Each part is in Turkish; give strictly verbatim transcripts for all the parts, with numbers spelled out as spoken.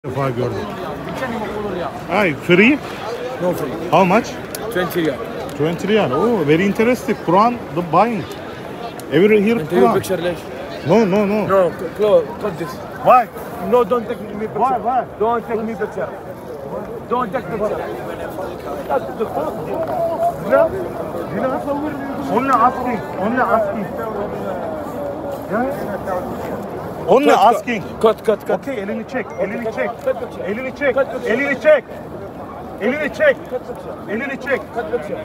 defa gördüm. Ay, free? No free. How much? twenty riyal. twenty riyal. Oh, very interesting. Quran, the buying. Every here Take your Quran. picture, Lesh. No, no, no. No, close, cut this. Why? No, don't take me picture. Why, why? Don't take me picture. Don't take picture. Only asking. Only asking. Only Cut, cut. asking. Cut, cut, cut. Okay, elini çek. Elini çek. Cut picture. Elini çek. Cut picture. Elini çek. Elini çek. Cut picture. Elini çek. Cut picture.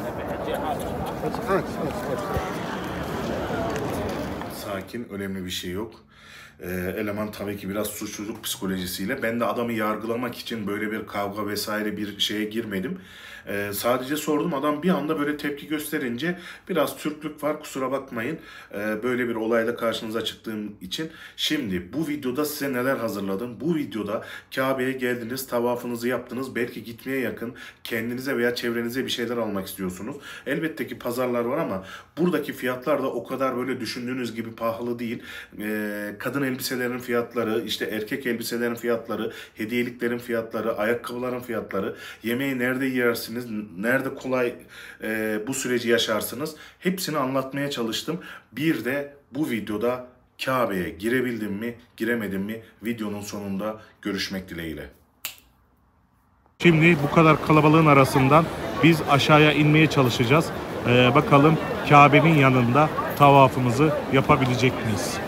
Sakin, önemli bir şey yok. Ee, eleman tabii ki biraz suçluluk psikolojisiyle. Ben de adamı yargılamak için böyle bir kavga vesaire bir şeye girmedim. Ee, sadece sordum, adam bir anda böyle tepki gösterince biraz Türklük var, kusura bakmayın. Ee, böyle bir olayla karşınıza çıktığım için. Şimdi bu videoda size neler hazırladım? Bu videoda Kabe'ye geldiniz, tavafınızı yaptınız. Belki gitmeye yakın kendinize veya çevrenize bir şeyler almak istiyorsunuz. Elbette ki pazarlar var ama buradaki fiyatlar da o kadar böyle düşündüğünüz gibi pahalı değil. Ee, kadın elbiselerin fiyatları, işte erkek elbiselerin fiyatları, hediyeliklerin fiyatları, ayakkabıların fiyatları, yemeği nerede yersiniz, nerede kolay e, bu süreci yaşarsınız, hepsini anlatmaya çalıştım. Bir de bu videoda Kabe'ye girebildim mi, giremedim mi, videonun sonunda görüşmek dileğiyle. Şimdi bu kadar kalabalığın arasından biz aşağıya inmeye çalışacağız. Ee, bakalım Kabe'nin yanında tavafımızı yapabilecek miyiz?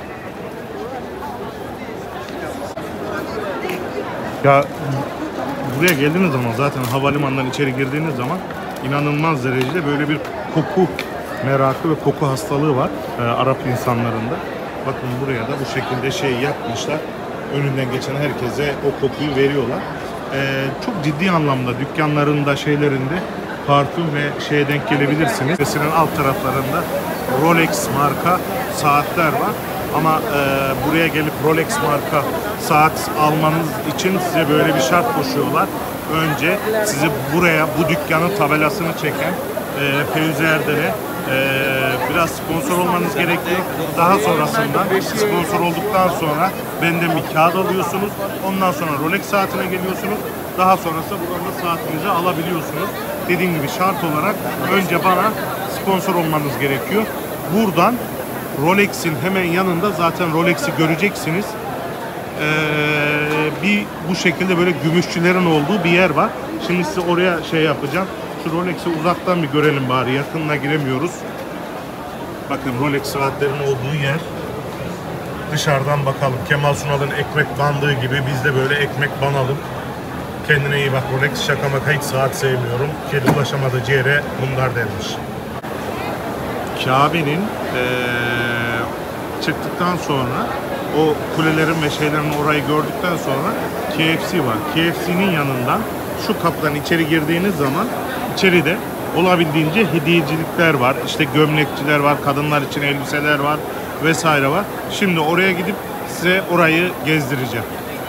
Ya buraya geldiğiniz zaman, zaten havalimanından içeri girdiğiniz zaman inanılmaz derecede böyle bir koku merakı ve koku hastalığı var e, Arap insanlarında. Bakın buraya da bu şekilde şey yapmışlar. Önünden geçen herkese o kokuyu veriyorlar. E, çok ciddi anlamda dükkanlarında, şeylerinde parfüm ve şeye denk gelebilirsiniz. Mesela alt taraflarında Rolex marka saatler var. Ama e, buraya gelip Rolex marka saat almanız için size böyle bir şart koşuyorlar. Önce sizi buraya, bu dükkanın tabelasını çeken e, Fevzi Erden'e e, biraz sponsor olmanız gerekiyor. Daha sonrasında sponsor olduktan sonra benden bir kağıt alıyorsunuz. Ondan sonra Rolex saatine geliyorsunuz. Daha sonrasında buradan da saatinizi alabiliyorsunuz. Dediğim gibi şart olarak önce bana sponsor olmanız gerekiyor. Buradan Rolex'in hemen yanında zaten Rolex'i göreceksiniz. Ee, bir bu şekilde böyle gümüşçülerin olduğu bir yer var. Şimdi size oraya şey yapacağım. Şu Rolex'i uzaktan bir görelim bari. Yakınına giremiyoruz. Bakın Rolex saatlerin olduğu yer. Dışarıdan bakalım. Kemal Sunal'ın ekmek bandığı gibi biz de böyle ekmek banalım. Kendine iyi bak Rolex. Şaka maka hiç saat sevmiyorum. Kedi ulaşamadığı ciğere bunlar denmiş. Kabe'nin ee, çıktıktan sonra o kulelerin ve şeylerin orayı gördükten sonra K F C var. K F C'nin yanından şu kapıdan içeri girdiğiniz zaman içeride olabildiğince hediyecilikler var. İşte gömlekçiler var, kadınlar için elbiseler var vesaire var. Şimdi oraya gidip size orayı gezdireceğim.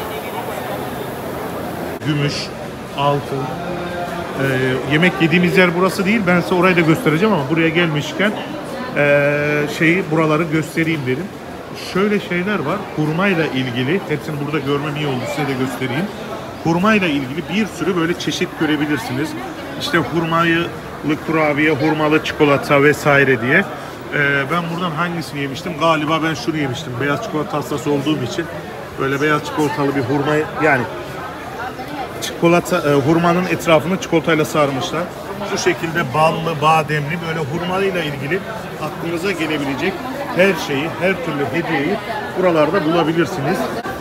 Gümüş, altın, e, yemek yediğimiz yer burası değil. Ben size orayı da göstereceğim ama buraya gelmişken Ee, şeyi buraları göstereyim dedim. Şöyle şeyler var. Hurmayla ilgili. Hepsini burada görmem iyi oldu. Size de göstereyim. Hurmayla ilgili bir sürü böyle çeşit görebilirsiniz. İşte hurmalı kurabiye, hurmalı çikolata vesaire diye. Ee, ben buradan hangisini yemiştim? Galiba ben şunu yemiştim. Beyaz çikolata hastası olduğum için böyle beyaz çikolatalı bir hurma, yani çikolata e, hurmanın etrafını çikolatayla sarmışlar. Bu şekilde ballı, bademli, böyle hurmalıyla ilgili aklınıza gelebilecek her şeyi, her türlü hediyeyi buralarda bulabilirsiniz.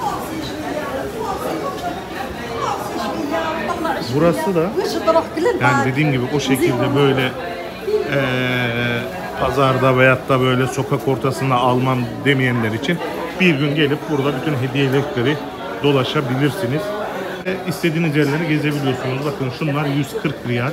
Burası da yani dediğim gibi o şekilde böyle e, pazarda veyahut da böyle sokak ortasında almam demeyenler için bir gün gelip burada bütün hediyelikleri dolaşabilirsiniz. E, istediğiniz yerleri gezebiliyorsunuz. Bakın şunlar yüz kırk riyal.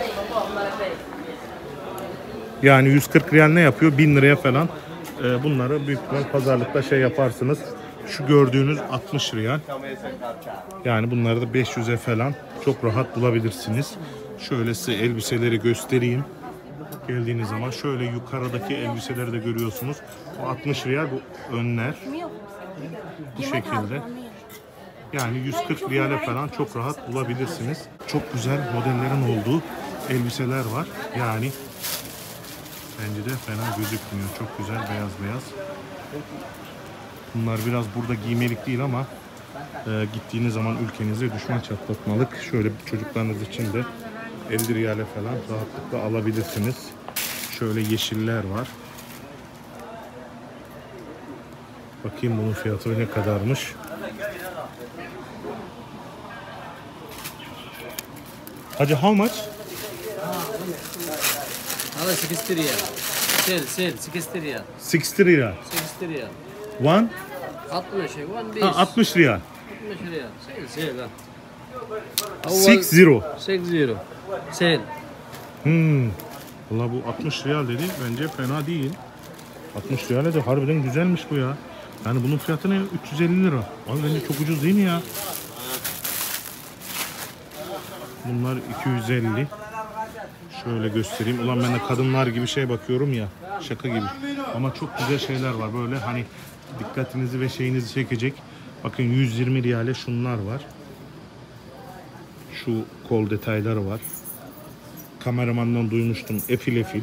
Yani yüz kırk riyal ne yapıyor? bin liraya falan. Ee, bunları büyük ihtimal pazarlıkta şey yaparsınız. Şu gördüğünüz altmış riyal. Yani bunları da beş yüze falan çok rahat bulabilirsiniz. Şöyle size elbiseleri göstereyim. Geldiğiniz zaman şöyle yukarıdaki elbiseleri de görüyorsunuz. O altmış riyal bu önler. Bu şekilde. Yani yüz kırk riyale falan çok rahat bulabilirsiniz. Çok güzel modellerin olduğu elbiseler var. Yani bence de fena gözükmüyor. Çok güzel beyaz beyaz. Bunlar biraz burada giymelik değil ama e, gittiğiniz zaman ülkenize düşman çatlatmalık. Şöyle çocuklarınız için de elli riyale falan rahatlıkla alabilirsiniz. Şöyle yeşiller var. Bakayım bunun fiyatı ne kadarmış. Hacı how much? هذا ستين ريال سيل سيل ستين ريال altmış lira. ستين ريال One? altmış وان بيس Ha, altmış riyal. altmış ريال سيل سيل ها Six zero. ستين سيل Hmm. Valla bu altmış riyal dedi. Bence fena değil. altmış riyale de harbiden güzelmiş bu ya. Yani bunun fiyatı ne? üç yüz elli lira. Abi bence çok ucuz değil mi ya? Bunlar iki yüz elli. Şöyle göstereyim. Ulan ben de kadınlar gibi şey bakıyorum ya. Şaka gibi. Ama çok güzel şeyler var. Böyle hani dikkatinizi ve şeyinizi çekecek. Bakın yüz yirmi riyale şunlar var. Şu kol detayları var. Kameramandan duymuştum. Efil efil.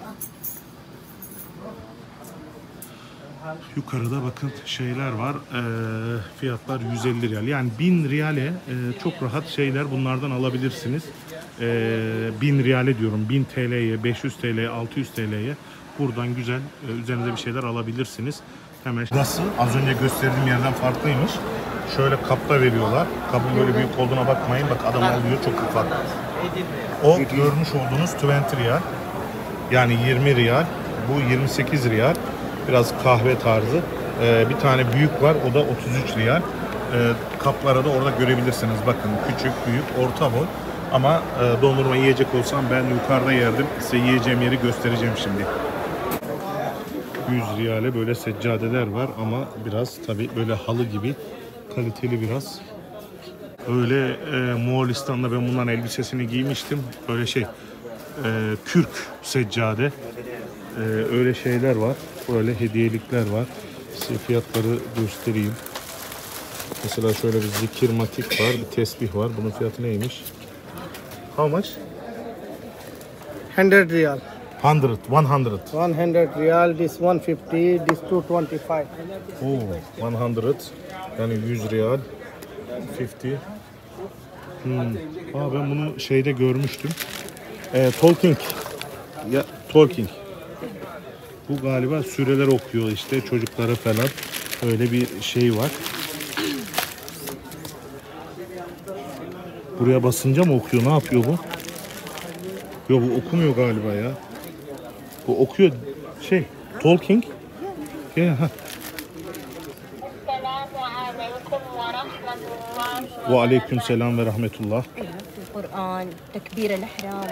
Yukarıda bakın şeyler var. Ee, fiyatlar yüz elli riyal. Yani bin riyale e, çok rahat şeyler bunlardan alabilirsiniz. Ee, bin riyale diyorum. bin T L'ye, beş yüz T L'ye, altı yüz T L'ye buradan güzel e, üzerinize bir şeyler alabilirsiniz. Hemen burası az önce gösterdiğim yerden farklıymış. Şöyle kapta veriyorlar. Kabın böyle büyük olduğuna bakmayın. Bak adam alıyor çok ufak. O görmüş olduğunuz yirmi riyal. Yani yirmi riyal. Bu yirmi sekiz riyal. Biraz kahve tarzı. Ee, bir tane büyük var. O da otuz üç riyal. Ee, kaplara da orada görebilirsiniz. Bakın küçük, büyük, orta boy. Ama e, dondurma yiyecek olsam ben yukarıda yerdim. Size yiyeceğim yeri göstereceğim şimdi. yüz riyale böyle seccadeler var ama biraz tabii böyle halı gibi kaliteli biraz. Öyle e, Moğolistan'da ben bunların elbisesini giymiştim. Böyle şey e, kürk seccade. E, öyle şeyler var. Böyle hediyelikler var. Size fiyatları göstereyim. Mesela şöyle bir zikir matik var. Bir tesbih var. Bunun fiyatı neymiş? How much? hundred riyal. hundred. one hundred. one hundred riyal, this one fifty, this two twenty-five. Oo, one hundred. Yani yüz riyal. elli. Hmm. Aa, ben bunu şeyde görmüştüm. E, talking. Ya, talking. Bu galiba süreler okuyor işte çocuklara falan. Öyle bir şey var. Buraya basınca mı okuyor? Ne yapıyor bu? Yok bu okumuyor galiba ya. Bu okuyor şey talking. Ya, ha. Ve aleyküm selam ve rahmetullah. القرآن تكبير الإحرام.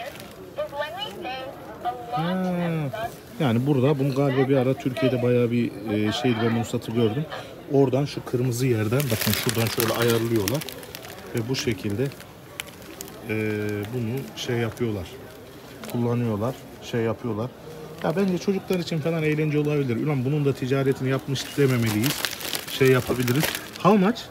Ha. Yani burada bunu galiba bir ara Türkiye'de bayağı bir e, şeydi, ben bunu satı gördüm. Oradan şu kırmızı yerden bakın şuradan şöyle ayarlıyorlar ve bu şekilde e, bunu şey yapıyorlar, kullanıyorlar, şey yapıyorlar. Ya bence çocuklar için falan eğlence olabilir. Ulan bunun da ticaretini yapmış dememeliyiz. Şey yapabiliriz. How much?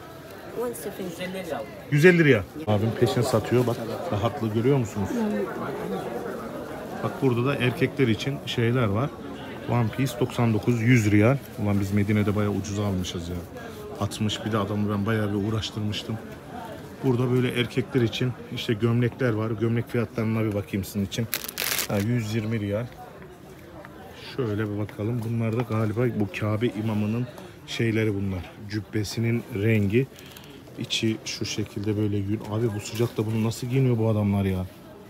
yüz elli riyal. Abim peşin satıyor bak, rahatlığı görüyor musunuz? Bak burada da erkekler için şeyler var. One Piece doksan dokuz yüz riyal. Ulan biz Medine'de bayağı ucuz almışız ya. altmış bir de adamı ben bayağı bir uğraştırmıştım. Burada böyle erkekler için işte gömlekler var. Gömlek fiyatlarına bir bakayım sizin için. Ha, yüz yirmi riyal. Şöyle bir bakalım. Bunlar da galiba bu Kabe imamının şeyleri bunlar. Cübbesinin rengi. İçi şu şekilde böyle yün. Abi bu sıcakta bunu nasıl giyiniyor bu adamlar ya?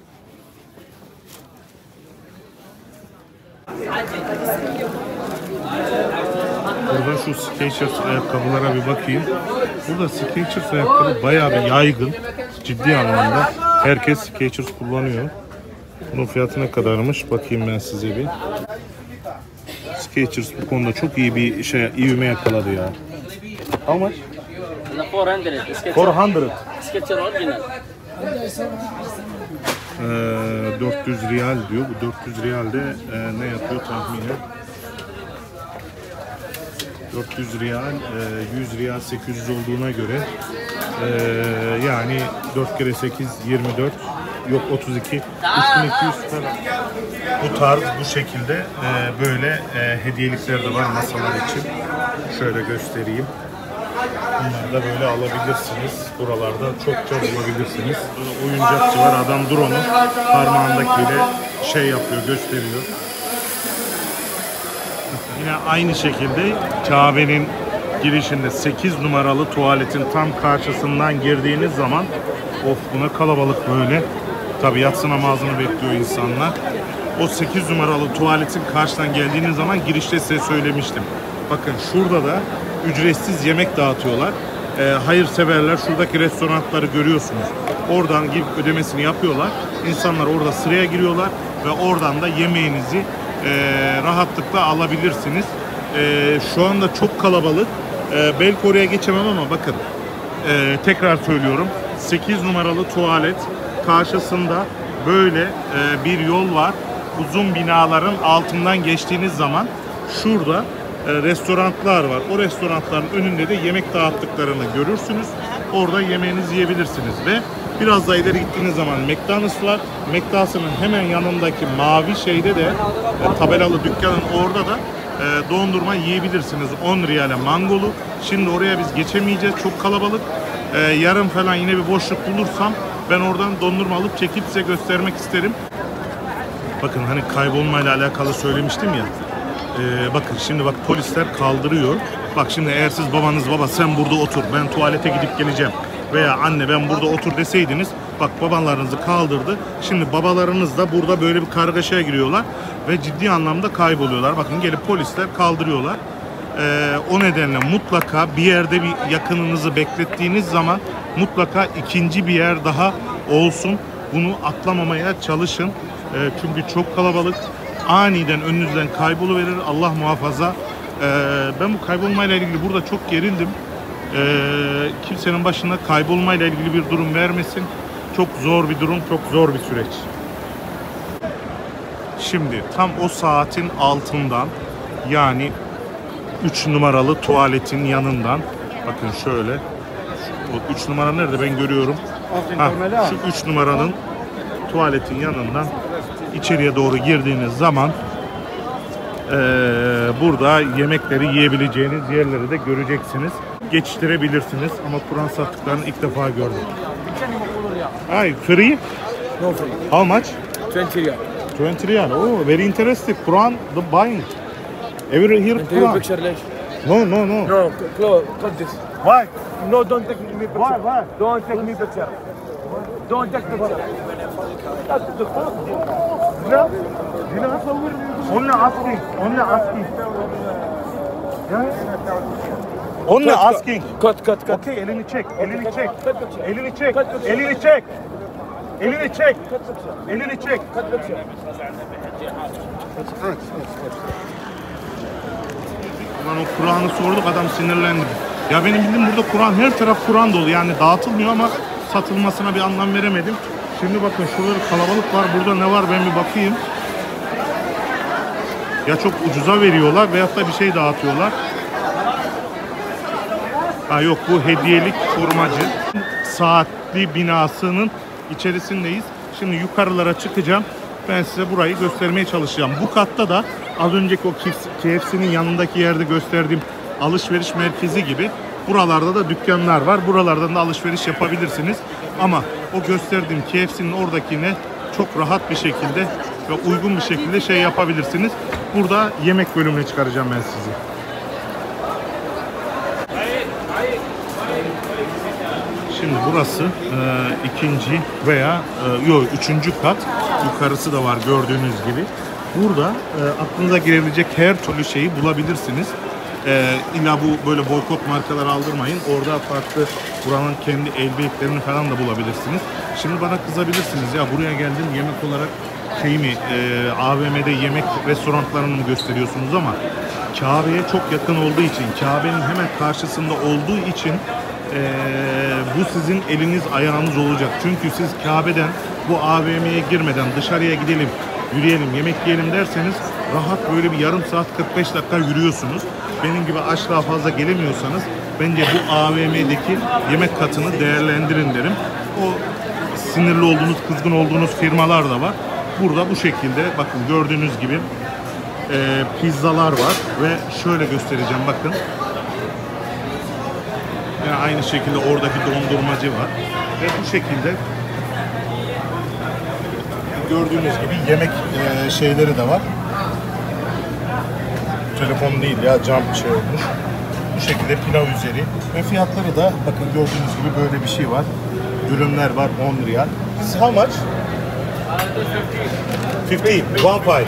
Buradan şu Skechers ayakkabılara bir bakayım. Burada Skechers ayakkabı bayağı bir yaygın. Ciddi anlamda. Herkes Skechers kullanıyor. Bunun fiyatı ne kadarmış? Bakayım ben size bir. Skechers bu konuda çok iyi bir şey, ivme yakaladı ya. How much? four hundred سكتشر four hundred. سكتشر اوريجينال Ee, dört yüz riyal diyor. Bu dört yüz riyal de e, ne yapıyor tahminen? dört yüz riyal, e, yüz riyal sekiz yüz olduğuna göre e, yani dört kere sekiz yirmi dört, yok otuz iki, üç bin iki yüz falan. Bu tarz bu şekilde e, böyle e, hediyelikler de var masalar için. Şöyle göstereyim. Bunları da böyle alabilirsiniz. Buralarda çokça bulabilirsiniz. Oyuncakçı var. Adam drone'u parmağındakiyle şey yapıyor, gösteriyor. Yine aynı şekilde Kabe'nin girişinde sekiz numaralı tuvaletin tam karşısından girdiğiniz zaman of buna kalabalık böyle. Tabi yatsı namazını bekliyor insanlar. O sekiz numaralı tuvaletin karşıdan geldiğiniz zaman girişte size söylemiştim. Bakın şurada da ücretsiz yemek dağıtıyorlar. Ee, hayırseverler şuradaki restoranları görüyorsunuz. Oradan girip ödemesini yapıyorlar. İnsanlar orada sıraya giriyorlar ve oradan da yemeğinizi e, rahatlıkla alabilirsiniz. E, şu anda çok kalabalık. E, belki oraya geçemem ama bakın e, tekrar söylüyorum. sekiz numaralı tuvalet karşısında böyle e, bir yol var. Uzun binaların altından geçtiğiniz zaman şurada e, restoranlar var. O restoranların önünde de yemek dağıttıklarını görürsünüz. Orada yemeğinizi yiyebilirsiniz ve biraz daha ileri gittiğiniz zaman McDonald's var. McDonald's'ın hemen yanındaki mavi şeyde de e, tabelalı dükkanın orada da e, dondurma yiyebilirsiniz. on riyale mangolu. Şimdi oraya biz geçemeyeceğiz. Çok kalabalık. E, yarın falan yine bir boşluk bulursam ben oradan dondurma alıp çekip size göstermek isterim. Bakın hani kaybolmayla alakalı söylemiştim ya. Ee, bakın şimdi bak polisler kaldırıyor. Bak şimdi eğer siz babanız baba sen burada otur ben tuvalete gidip geleceğim veya anne ben burada otur deseydiniz bak babalarınızı kaldırdı. Şimdi babalarınız da burada böyle bir kargaşaya giriyorlar ve ciddi anlamda kayboluyorlar. Bakın gelip polisler kaldırıyorlar. Ee, o nedenle mutlaka bir yerde bir yakınınızı beklettiğiniz zaman mutlaka ikinci bir yer daha olsun. Bunu atlamamaya çalışın. E, çünkü çok kalabalık. Aniden önünüzden kayboluverir. Allah muhafaza. E, ben bu kaybolmayla ilgili burada çok gerildim. E, kimsenin başına kaybolmayla ilgili bir durum vermesin. Çok zor bir durum, çok zor bir süreç. Şimdi tam o saatin altından yani üç numaralı tuvaletin yanından bakın şöyle o üç numara nerede ben görüyorum. Ha, şu üç numaranın tuvaletin yanından içeriye doğru girdiğiniz zaman e, burada yemekleri yiyebileceğiniz yerleri de göreceksiniz. Geçiştirebilirsiniz ama Kur'an sattıklarını ilk defa gördüm. Ay, free? No free. How much? twenty riyal. twenty riyal. Oh, very interesting. Quran, the buying. Every here Take a Quran. picture ليش? No, no, no. No, Chloe, cut this. Why? No, don't take me picture. Why, why? Don't take me picture. Don't take picture. Only asking. Only asking. Only asking. Cut, cut, cut. Okay, elini çek. Elini çek. Cut picture. Elini çek. Cut picture. Elini çek. Elini çek. Cut picture. Elini çek. Cut picture. Lan o Kur'an'ı sorduk adam sinirlendi. Ya benim bildiğim burada Kur'an her taraf Kur'an dolu yani dağıtılmıyor ama satılmasına bir anlam veremedim. Şimdi bakın şurada bir kalabalık var. Burada ne var ben bir bakayım. Ya çok ucuza veriyorlar veyahut da bir şey dağıtıyorlar. Ha yok bu hediyelik kurmacı. Saatli binasının içerisindeyiz. Şimdi yukarılara çıkacağım. Ben size burayı göstermeye çalışacağım. Bu katta da az önceki o K F C'nin yanındaki yerde gösterdiğim alışveriş merkezi gibi buralarda da dükkanlar var. Buralardan da alışveriş yapabilirsiniz. Ama o gösterdiğim K F C'nin oradakine çok rahat bir şekilde ve uygun bir şekilde şey yapabilirsiniz. Burada yemek bölümüne çıkaracağım ben sizi. Şimdi burası e, ikinci veya e, yok üçüncü kat. Yukarısı da var gördüğünüz gibi. Burada e, aklınıza gelebilecek her türlü şeyi bulabilirsiniz. E, illa bu böyle boykot markalar aldırmayın. Orada farklı buranın kendi el bebeklerini falan da bulabilirsiniz. Şimdi bana kızabilirsiniz ya buraya geldim yemek olarak şey mi e, A V M'de yemek restoranlarını mı gösteriyorsunuz ama Kabe'ye çok yakın olduğu için, Kabe'nin hemen karşısında olduğu için e, bu sizin eliniz ayağınız olacak. Çünkü siz Kabe'den bu A V M'ye girmeden dışarıya gidelim, yürüyelim, yemek yiyelim derseniz rahat böyle bir yarım saat kırk beş dakika yürüyorsunuz. benim gibi açlığa fazla gelemiyorsanız bence bu A V M'deki yemek katını değerlendirin derim. O sinirli olduğunuz, kızgın olduğunuz firmalar da var. Burada bu şekilde bakın gördüğünüz gibi e, pizzalar var ve şöyle göstereceğim bakın. Yani aynı şekilde oradaki dondurmacı var ve bu şekilde gördüğünüz gibi yemek e, şeyleri de var. Telefon değil ya, cam şey olmuş. Bu şekilde pilav üzeri ve fiyatları da bakın gördüğünüz gibi böyle bir şey var. Dürümler var on riyal. This how much? fifteen. One five.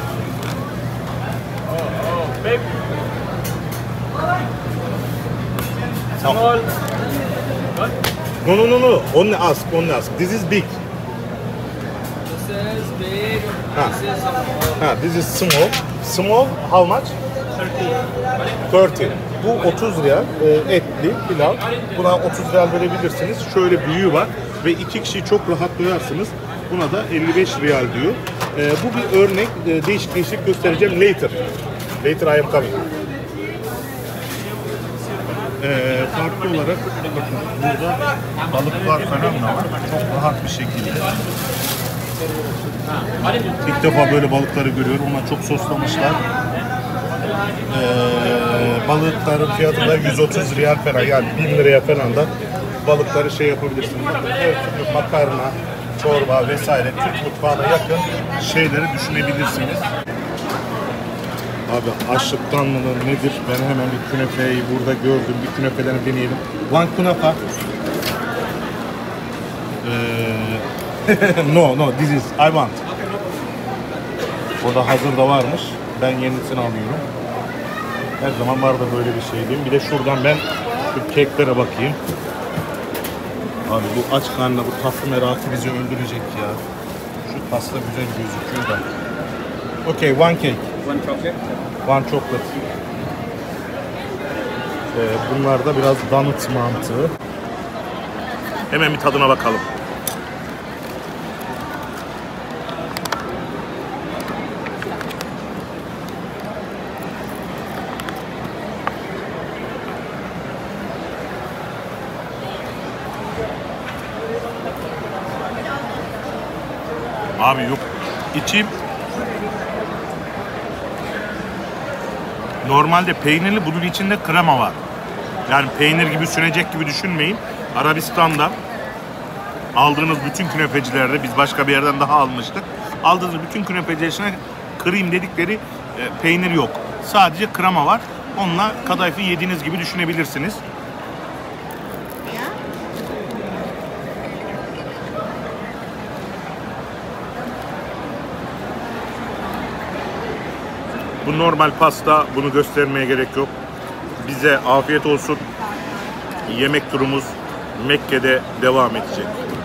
Small. No no no no. Only ask, only ask. This is big. This is big. Ha. This is small. Ha, this is small. Small how much? thirty. Bu otuz riyal e, etli pilav. Buna otuz riyal verebilirsiniz. Şöyle büyüğü var ve iki kişiyi çok rahat doyarsınız. Buna da elli beş riyal diyor. E, bu bir örnek. E, değişik değişik göstereceğim later. Later I am coming. E, farklı olarak bakın burada balıklar falan da var. Çok rahat bir şekilde. İlk defa böyle balıkları görüyorum. Onlar çok soslamışlar. Ee, balıkların fiyatı da yüz otuz riyal falan, yani bin liraya falan da balıkları şey yapabilirsiniz. Her türlü makarna, çorba vesaire Türk mutfağına yakın şeyleri düşünebilirsiniz. Abi açlıktan mıdır nedir? Ben hemen bir künefeyi burada gördüm. Bir künefelerini deneyelim. One künefe. Ee, no no this is I want. Burada hazır da varmış. Ben yenisini alıyorum. Her zaman var da böyle bir şey diyeyim. Bir de şuradan ben şu keklere bakayım. Abi bu aç karnına bu tatlı merakı bizi öldürecek ya. Şu pasta güzel gözüküyor da. Okay, one cake. One chocolate. One chocolate. Ee, bunlar da biraz donut mantığı. Hemen bir tadına bakalım. Abi yok. İçi normalde peynirli, bunun içinde krema var. Yani peynir gibi sünecek gibi düşünmeyin. Arabistan'da aldığınız bütün künefecilerde, biz başka bir yerden daha almıştık. Aldığınız bütün künefecilerine kırayım dedikleri e, peynir yok. Sadece krema var. Onunla kadayıfı yediğiniz gibi düşünebilirsiniz. Bu normal pasta, bunu göstermeye gerek yok. Bize afiyet olsun. Yemek turumuz Mekke'de devam edecek.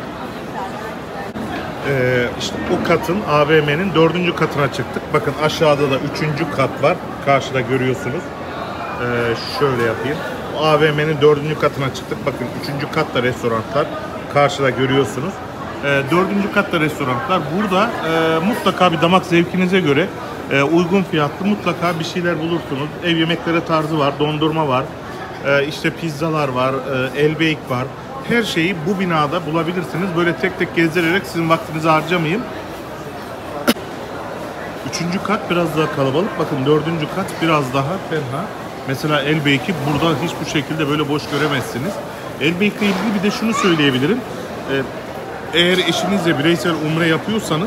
Ee, işte o katın, A V M'nin dördüncü katına çıktık. Bakın aşağıda da üçüncü kat var. Karşıda görüyorsunuz. Ee, şöyle yapayım. A V M'nin dördüncü katına çıktık. Bakın üçüncü katta restoranlar. Karşıda görüyorsunuz. Ee, dördüncü katta restoranlar. Burada e, mutlaka bir damak zevkinize göre e, uygun fiyatlı mutlaka bir şeyler bulursunuz. Ev yemekleri tarzı var, dondurma var, e, işte pizzalar var, e, elbeyik var. Her şeyi bu binada bulabilirsiniz. Böyle tek tek gezdirerek sizin vaktinizi harcamayayım. Üçüncü kat biraz daha kalabalık. Bakın dördüncü kat biraz daha fena. Mesela elbeyki burada hiç bu şekilde böyle boş göremezsiniz. Elbeyikle ilgili bir de şunu söyleyebilirim. E, Eğer eşinizle bireysel umre yapıyorsanız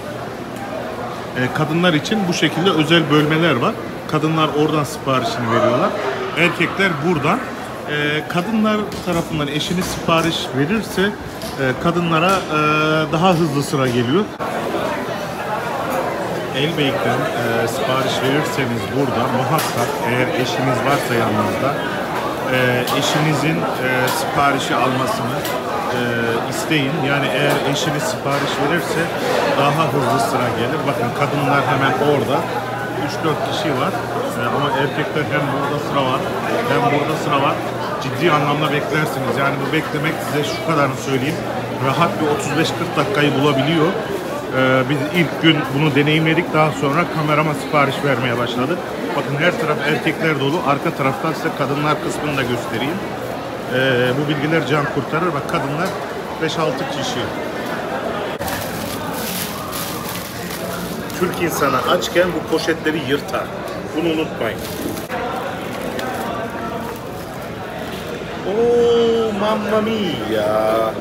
e, kadınlar için bu şekilde özel bölmeler var. Kadınlar oradan siparişini veriyorlar. Erkekler buradan. E, kadınlar tarafından eşiniz sipariş verirse e, kadınlara e, daha hızlı sıra geliyor. Elbeyik'ten e, sipariş verirseniz burada muhakkak eğer eşiniz varsa yanınızda e, eşinizin e, siparişi almasını e, isteyin. Yani eğer eşiniz sipariş verirse daha hızlı sıra gelir. Bakın kadınlar hemen orada. üç dört kişi var. E, ama erkekler hem burada sıra var hem burada sıra var. Ciddi anlamda beklersiniz. Yani bu beklemek size şu kadarını söyleyeyim. Rahat bir otuz beş kırk dakikayı bulabiliyor. Ee, biz ilk gün bunu deneyimledik. Daha sonra kamerama sipariş vermeye başladı. Bakın her taraf erkekler dolu. Arka taraftan size kadınlar kısmını da göstereyim. Ee, bu bilgiler can kurtarır. Bak kadınlar beş altı kişi. Türk insanı açken bu poşetleri yırtar. Bunu unutmayın. Oh mamma mia.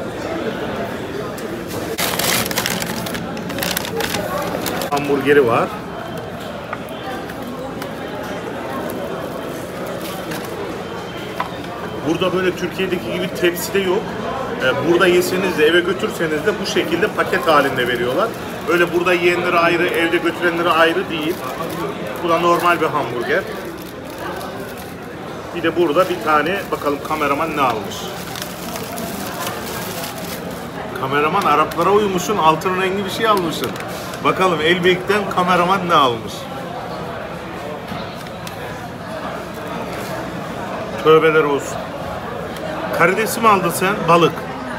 Hamburgeri var. Burada böyle Türkiye'deki gibi tepside yok. Ee, burada yeseniz de eve götürseniz de bu şekilde paket halinde veriyorlar. Öyle burada yiyenleri ayrı, evde götürenleri ayrı değil. Bu da normal bir hamburger. Bir de burada bir tane bakalım kameraman ne almış. Kameraman Araplara uymuşsun, altın rengi bir şey almışsın. Bakalım Elbek'ten kameraman ne almış. Tövbeler olsun. Karidesi mi aldın sen? Balık.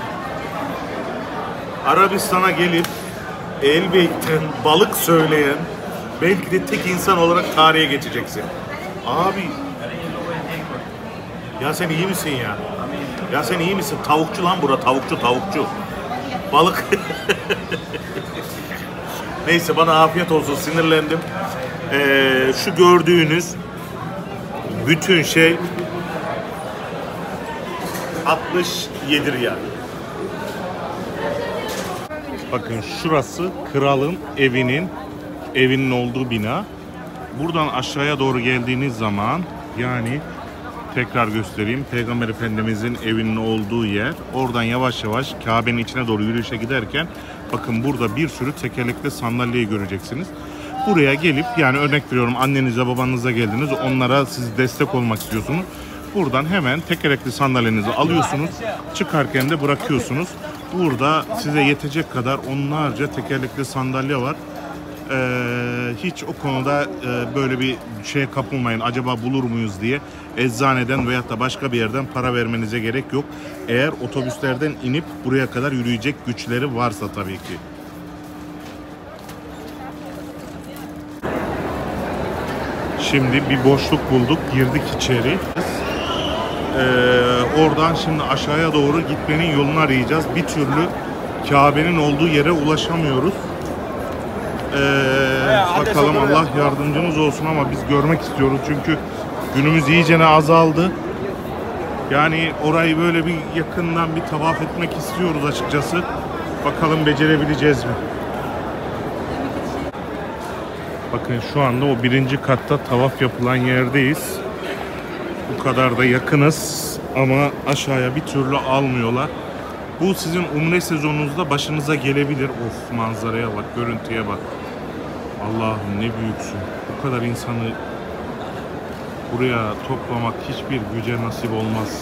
Arabistan'a gelip Elbek'ten balık söyleyen belki de tek insan olarak tarihe geçeceksin. Abi. Ya sen iyi misin ya? Ya sen iyi misin? Tavukçu lan bura. Tavukçu tavukçu. Balık. Neyse bana afiyet olsun. Sinirlendim. Ee, şu gördüğünüz bütün şey altmış yedi riyal. Bakın şurası kralın evinin evinin olduğu bina. Buradan aşağıya doğru geldiğiniz zaman yani tekrar göstereyim. Peygamber Efendimizin evinin olduğu yer. Oradan yavaş yavaş Kabe'nin içine doğru yürüyüşe giderken bakın burada bir sürü tekerlekli sandalyeyi göreceksiniz. Buraya gelip yani örnek veriyorum annenize babanıza geldiniz. Onlara siz destek olmak istiyorsunuz. Buradan hemen tekerlekli sandalyenizi alıyorsunuz. Çıkarken de bırakıyorsunuz. Burada size yetecek kadar onlarca tekerlekli sandalye var. Ee, hiç o konuda e, böyle bir şeye kapılmayın. Acaba bulur muyuz diye eczaneden veyahut da başka bir yerden para vermenize gerek yok. Eğer otobüslerden inip buraya kadar yürüyecek güçleri varsa tabii ki. Şimdi bir boşluk bulduk. Girdik içeri. Ee, oradan şimdi aşağıya doğru gitmenin yolunu arayacağız. Bir türlü Kabe'nin olduğu yere ulaşamıyoruz. Ee, bakalım Allah yardımcımız olsun ama biz görmek istiyoruz çünkü günümüz iyicene azaldı. Yani orayı böyle bir yakından bir tavaf etmek istiyoruz açıkçası. Bakalım becerebileceğiz mi? Bakın şu anda o birinci katta tavaf yapılan yerdeyiz. Bu kadar da yakınız ama aşağıya bir türlü almıyorlar. Bu sizin umre sezonunuzda başınıza gelebilir. Of manzaraya bak, görüntüye bak. Allah'ım ne büyüksün. Bu kadar insanı buraya toplamak hiçbir güce nasip olmaz.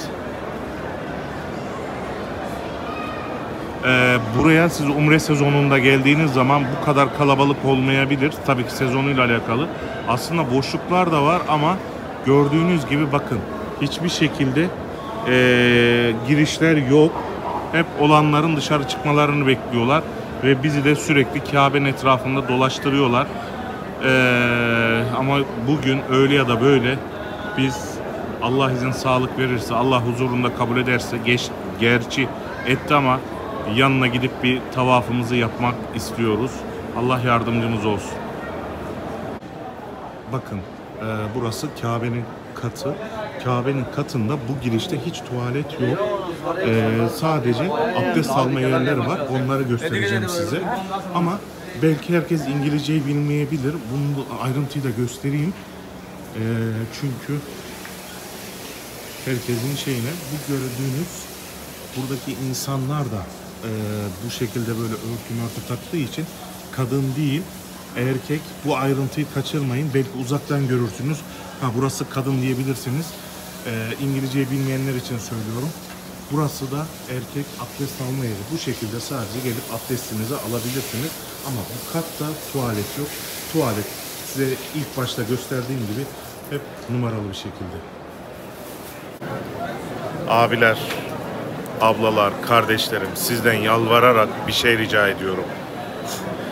Ee, buraya siz umre sezonunda geldiğiniz zaman bu kadar kalabalık olmayabilir. Tabii ki sezonuyla alakalı. Aslında boşluklar da var ama gördüğünüz gibi bakın hiçbir şekilde ee, girişler yok. Hep olanların dışarı çıkmalarını bekliyorlar ve bizi de sürekli Kabe'nin etrafında dolaştırıyorlar. Ee, ama bugün öyle ya da böyle biz Allah izin sağlık verirse, Allah huzurunda kabul ederse, geç, gerçi etti ama yanına gidip bir tavafımızı yapmak istiyoruz. Allah yardımcımız olsun. Bakın e, burası Kabe'nin katı. Kabe'nin katında bu girişte hiç tuvalet yok. Ee, sadece abdest alma yerleri var. Onları göstereceğim size. Ama belki herkes İngilizceyi bilmeyebilir. Bunu ayrıntıyı da göstereyim. Ee, çünkü herkesin şeyine bu gördüğünüz buradaki insanlar da e, bu şekilde böyle örtü mörtü taktığı için kadın değil erkek, bu ayrıntıyı kaçırmayın. Belki uzaktan görürsünüz. Ha burası kadın diyebilirsiniz. Ee, İngilizceyi bilmeyenler için söylüyorum. Burası da erkek abdest alma yeri. Bu şekilde sadece gelip abdestinizi alabilirsiniz. Ama bu katta tuvalet yok. Tuvalet size ilk başta gösterdiğim gibi hep numaralı bir şekilde. Abiler, ablalar, kardeşlerim sizden yalvararak bir şey rica ediyorum.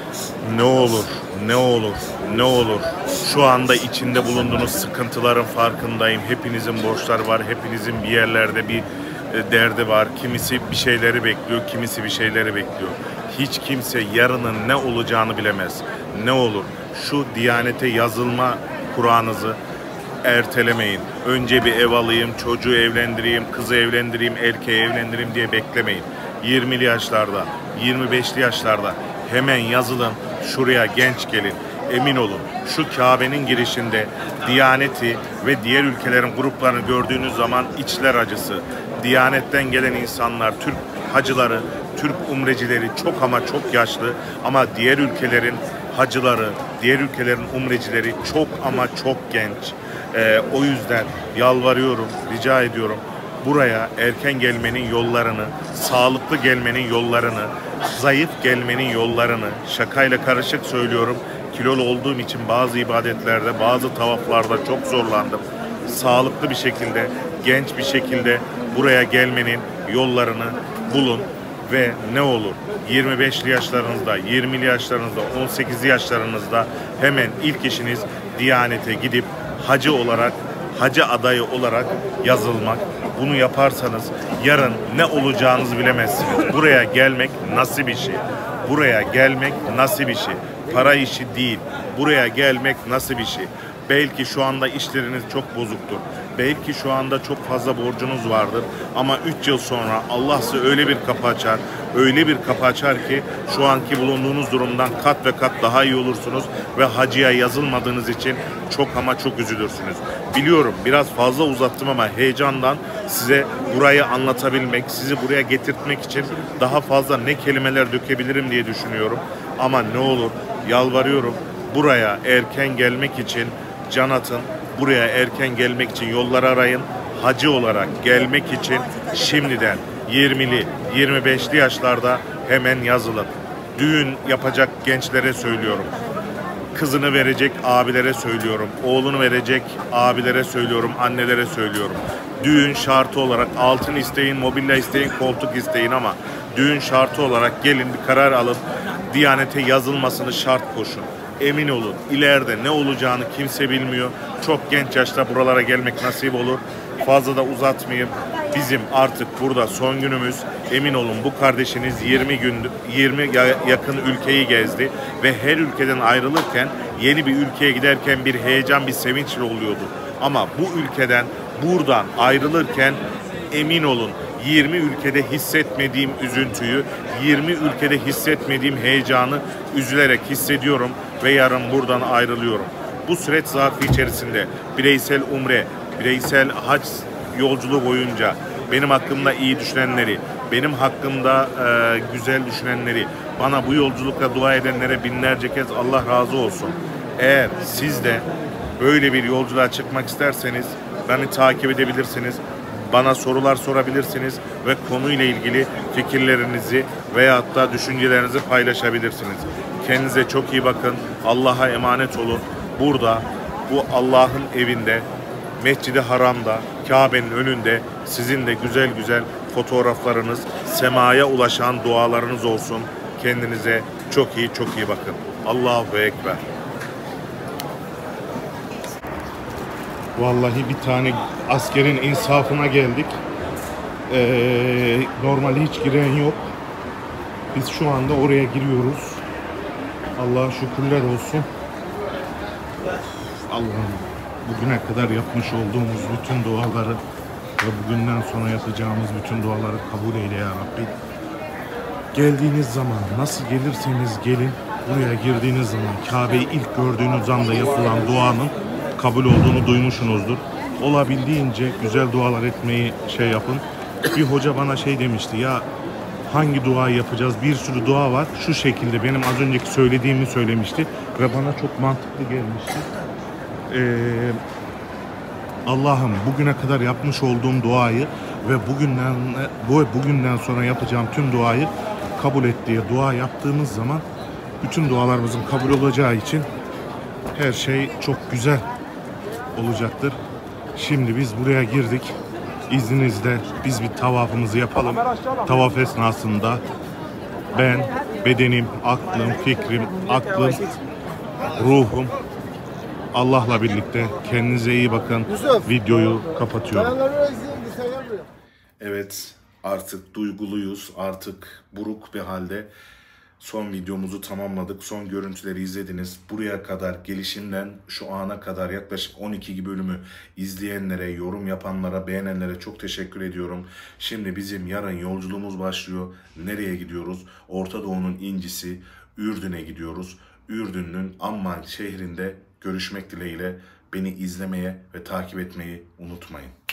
Ne olur, ne olur, ne olur. Şu anda içinde bulunduğunuz sıkıntıların farkındayım. Hepinizin borçları var, hepinizin bir yerlerde bir e, derdi var. Kimisi bir şeyleri bekliyor, kimisi bir şeyleri bekliyor. Hiç kimse yarının ne olacağını bilemez. Ne olur, şu Diyanete yazılma Kur'an'ınızı ertelemeyin. Önce bir ev alayım, çocuğu evlendireyim, kızı evlendireyim, erkeği evlendireyim diye beklemeyin. yirmili yaşlarda, yirmi beşli yaşlarda hemen yazılın, şuraya genç gelin. Emin olun, şu Kabe'nin girişinde Diyaneti ve diğer ülkelerin gruplarını gördüğünüz zaman içler acısı. Diyanetten gelen insanlar, Türk hacıları, Türk umrecileri çok ama çok yaşlı, ama diğer ülkelerin hacıları, diğer ülkelerin umrecileri çok ama çok genç. Ee, o yüzden yalvarıyorum, rica ediyorum, buraya erken gelmenin yollarını, sağlıklı gelmenin yollarını, zayıf gelmenin yollarını, şakayla karışık söylüyorum, kilolu olduğum için bazı ibadetlerde, bazı tavaflarda çok zorlandım. Sağlıklı bir şekilde, genç bir şekilde buraya gelmenin yollarını bulun ve ne olur yirmi beşli yaşlarınızda, yirmili yaşlarınızda, on sekizli yaşlarınızda hemen ilk işiniz Diyanete gidip hacı olarak, hacı adayı olarak yazılmak. Bunu yaparsanız yarın ne olacağınızı bilemezsiniz. Buraya gelmek nasıl bir şey? Buraya gelmek nasıl bir şey? Para işi değil. Buraya gelmek nasıl bir şey? Belki şu anda işleriniz çok bozuktur. Belki şu anda çok fazla borcunuz vardır. Ama üç yıl sonra Allah size öyle bir kapı açar, öyle bir kapı açar ki şu anki bulunduğunuz durumdan kat ve kat daha iyi olursunuz ve hacıya yazılmadığınız için çok ama çok üzülürsünüz. Biliyorum biraz fazla uzattım ama heyecandan size burayı anlatabilmek, sizi buraya getirtmek için daha fazla ne kelimeler dökebilirim diye düşünüyorum. Ama ne olur yalvarıyorum, buraya erken gelmek için can atın. Buraya erken gelmek için yolları arayın. Hacı olarak gelmek için şimdiden yirmili, yirmi beşli yaşlarda hemen yazılın. Düğün yapacak gençlere söylüyorum. Kızını verecek abilere söylüyorum. Oğlunu verecek abilere söylüyorum. Annelere söylüyorum. Düğün şartı olarak altın isteyin, mobilya isteyin, koltuk isteyin, ama düğün şartı olarak gelin bir karar alın. Diyanete yazılmasını şart koşun. Emin olun, ileride ne olacağını kimse bilmiyor. Çok genç yaşta buralara gelmek nasip olur. Fazla da uzatmayayım. Bizim artık burada son günümüz. Emin olun, bu kardeşiniz yirmi gün, yirmi yakın ülkeyi gezdi ve her ülkeden ayrılırken yeni bir ülkeye giderken bir heyecan, bir sevinçle oluyordu. Ama bu ülkeden, buradan ayrılırken emin olun, yirmi ülkede hissetmediğim üzüntüyü, yirmi ülkede hissetmediğim heyecanı üzülerek hissediyorum ve yarın buradan ayrılıyorum. Bu süreç zarfı içerisinde bireysel umre, bireysel hac yolculuğu boyunca benim hakkımda iyi düşünenleri, benim hakkımda e, güzel düşünenleri, bana bu yolculukta dua edenlere binlerce kez Allah razı olsun. Eğer siz de böyle bir yolculuğa çıkmak isterseniz beni takip edebilirsiniz. Bana sorular sorabilirsiniz ve konuyla ilgili fikirlerinizi veyahut da düşüncelerinizi paylaşabilirsiniz. Kendinize çok iyi bakın. Allah'a emanet olun. Burada, bu Allah'ın evinde, Mescid-i Haram'da, Kabe'nin önünde sizin de güzel güzel fotoğraflarınız, semaya ulaşan dualarınız olsun. Kendinize çok iyi çok iyi bakın. Allahu Ekber. Vallahi bir tane askerin insafına geldik. Ee, normalde hiç giren yok. Biz şu anda oraya giriyoruz. Allah'a şükürler olsun. Allah'ım bugüne kadar yapmış olduğumuz bütün duaları ve bugünden sonra yapacağımız bütün duaları kabul eyle ya Rabbi. Geldiğiniz zaman, nasıl gelirseniz gelin, buraya girdiğiniz zaman Kabe'yi ilk gördüğünüz anda yapılan duanın kabul olduğunu duymuşsunuzdur. Olabildiğince güzel dualar etmeyi şey yapın. Bir hoca bana şey demişti, ya hangi duayı yapacağız? Bir sürü dua var. Şu şekilde benim az önceki söylediğimi söylemişti ve bana çok mantıklı gelmişti. Ee, Allah'ım bugüne kadar yapmış olduğum duayı ve bugünden bu bugünden sonra yapacağım tüm duayı kabul et diye dua yaptığımız zaman bütün dualarımızın kabul olacağı için her şey çok güzel olacaktır. Şimdi biz buraya girdik. İzninizle biz bir tavafımızı yapalım. Tavaf esnasında ben bedenim, aklım, fikrim, aklım, ruhum Allah'la birlikte. Kendinize iyi bakın. Videoyu kapatıyorum. Evet, artık duyguluyuz, artık buruk bir halde son videomuzu tamamladık. Son görüntüleri izlediniz. Buraya kadar gelişinden şu ana kadar yaklaşık on iki bölümü izleyenlere, yorum yapanlara, beğenenlere çok teşekkür ediyorum. Şimdi bizim yarın yolculuğumuz başlıyor. Nereye gidiyoruz? Orta Doğu'nun incisi Ürdün'e gidiyoruz. Ürdün'ün Amman şehrinde görüşmek dileğiyle beni izlemeye ve takip etmeyi unutmayın.